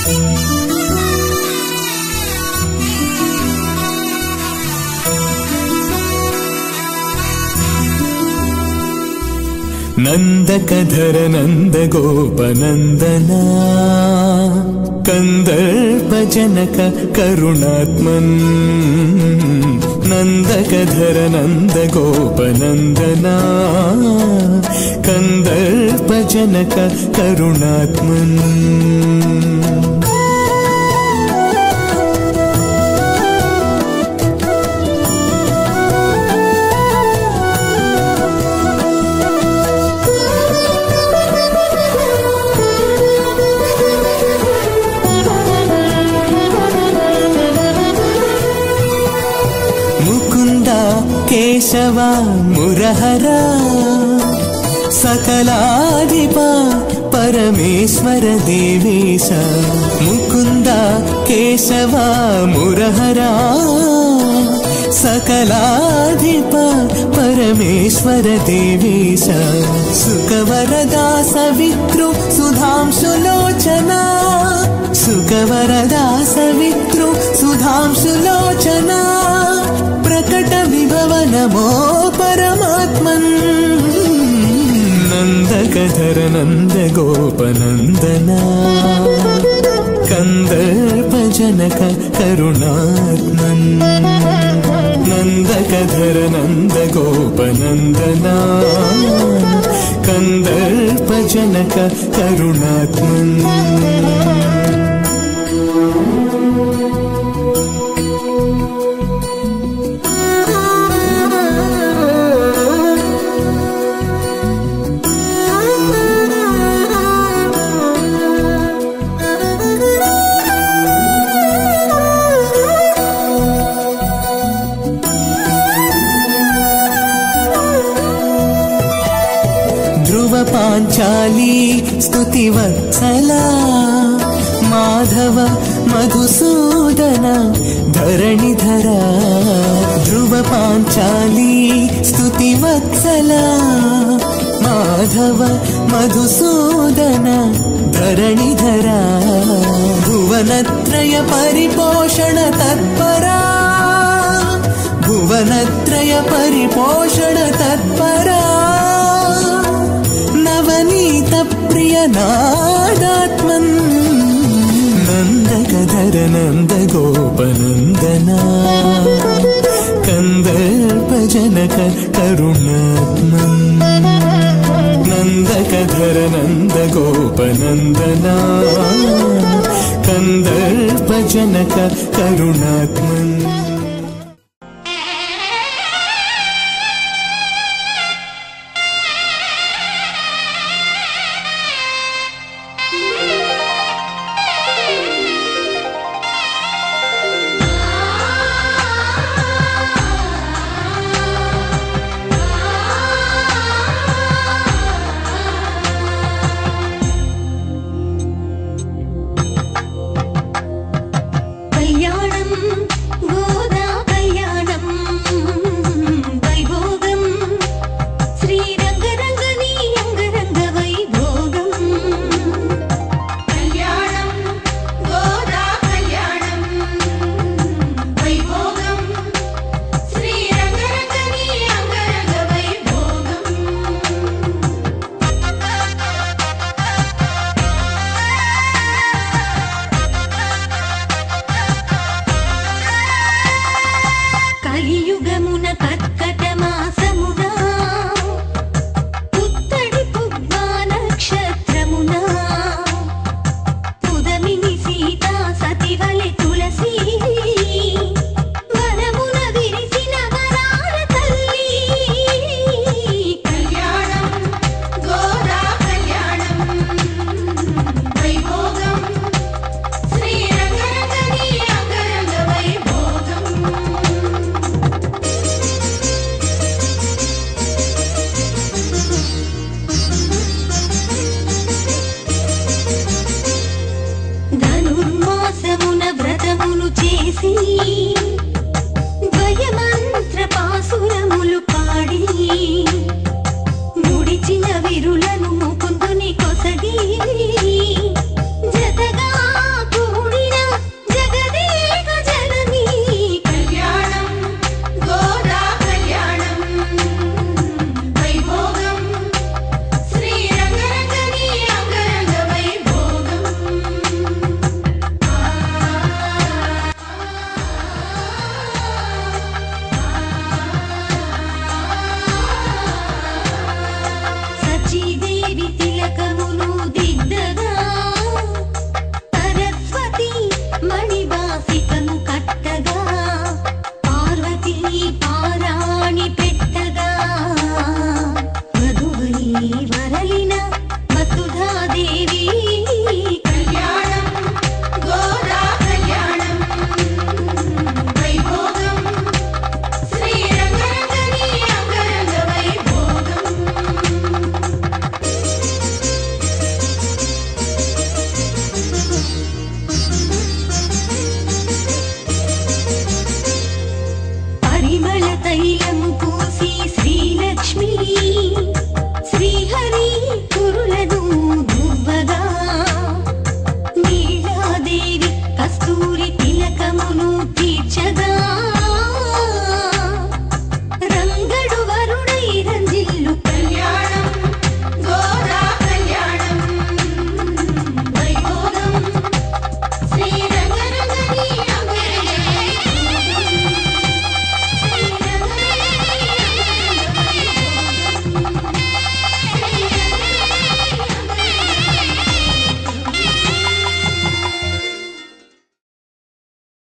ನಂದಕಧರ ನಂದ ಗೋಪನಂದನ ಕಂದರ್ಪ ಜನಕ ಕರುಣಾತ್ಮನ್ ನಂದಕಧರ ನಂದ ಗೋಪನಂದನ ಕಂದರ್ಪ ಜನಕ ಕರುಣಾತ್ಮನ್ ಕೇಶವ ಮುರಹರ ಸಕಲಾಧಿಪ ಪರಮೇಶ್ವರ ದೇವೇಶ ಮುಕುಂದ ಕೇಶವ ಮುರಹರ ಸಕಲಾಧಿಪ ಪರಮೇಶ್ವರ ದೇವೇಶ ಸುಖವರದಾ ಸವಿತೃ ಸುಧಾಂಶುಲೋಚನ ಸುಖವರದಾ ಸವಿತೃ ಸುಧಾಂಶುಲೋಚನ ಪ್ರಕಟ ವಿಭವ ನಮೋ ಪರಮಾತ್ಮನ್ ನಂದಕಧರ ನಂದ ಗೋಪನಂದನ ಕಂದರ್ಪ ಜನಕ ಕರುಣಾತ್ಮನ್ ನಂದಕಧರ ನಂದ ಗೋಪನಂದನ ಕಂದರ್ಪ ಜನಕ ಕರುಣಾತ್ಮನ್ ಪಾಂಚಾಲಿ ಸ್ತುತಿವತ್ಸಲ ಮಾಧವ ಮಧುಸೂದನ ಧರಣಿಧರ ಧ್ರುವ ಪಾಂಚಾಲಿ ಸ್ತುತಿವತ್ಸಲ ಮಾಧವ ಮಧುಸೂದನ ಧರಣಿಧರ ಭುವನತ್ರಯ ಪರಿಪೋಷಣ ತತ್ಪರ ಭುವನತ್ರಯ ಪರಿಪೋಷಣ ತತ್ಪರ ನವನೀತ ಪ್ರಿಯ ನಾದಾತ್ಮನ್ ನಂದಕಧರ ನಂದ ಗೋಪನಂದನ ಕಂದರ್ಪ ಜನಕ ಕರುಣಾತ್ಮನ್ ನಂದಕಧರ ನಂದ ಗೋಪನಂದನ ಕಂದರ್ಪ ಜನಕ ಕರುಣಾತ್ಮನ್ ధనుర్మాసమున వ్రతములు చేసి